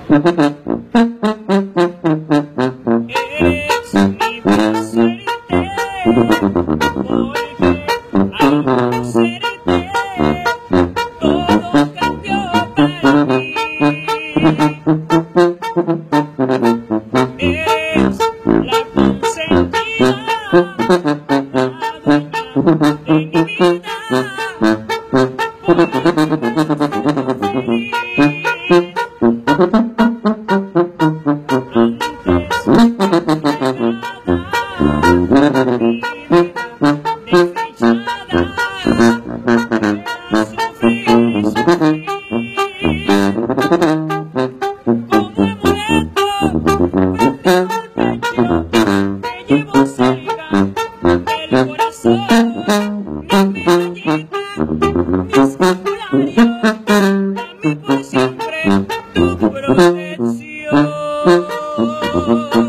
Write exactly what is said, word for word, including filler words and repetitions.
Es mi placer volver a conocerte. Todo cambió para mí. Es la consentida, la dueña de mi vida. Siempre tu protección.